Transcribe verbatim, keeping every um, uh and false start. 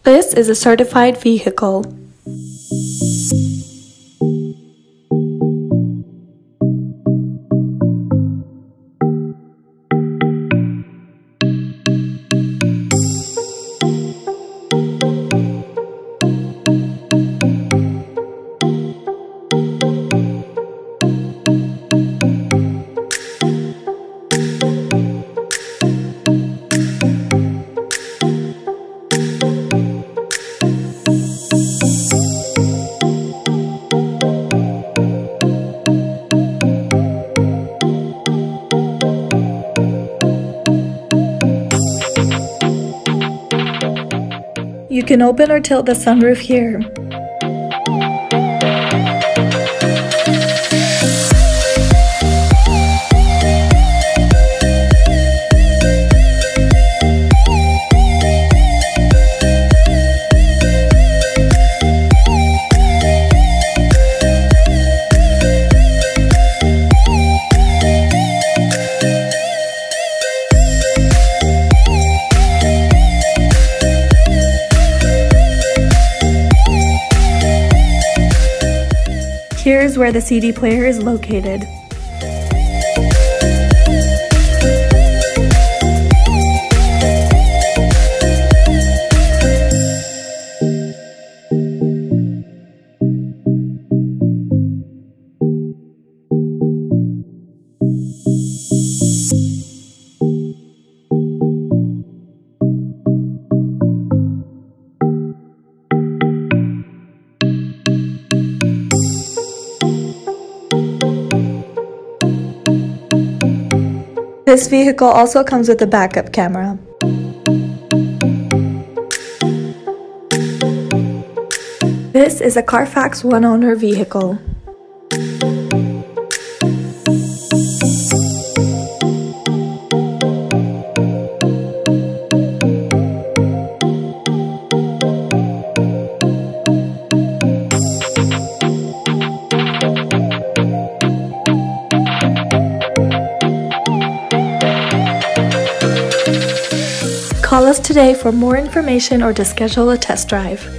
This is a certified vehicle. You can open or tilt the sunroof here. Here's where the C D player is located. This vehicle also comes with a backup camera. This is a Carfax one-owner vehicle. Call us today for more information or to schedule a test drive.